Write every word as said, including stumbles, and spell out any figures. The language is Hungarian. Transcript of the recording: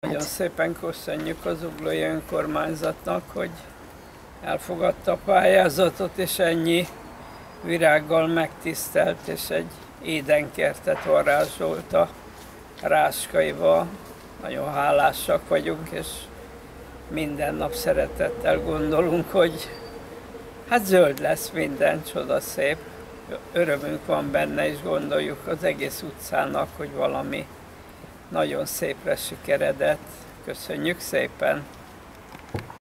Nagyon szépen köszönjük az zuglói önkormányzatnak, hogy elfogadta a pályázatot, és ennyi virággal megtisztelt, és egy édenkertet varázsolt a Ráskayba. Nagyon hálásak vagyunk, és minden nap szeretettel gondolunk, hogy hát zöld lesz minden, csodaszép. Örömünk van benne, és gondoljuk az egész utcának, hogy valami nagyon szépre sikeredett. Köszönjük szépen!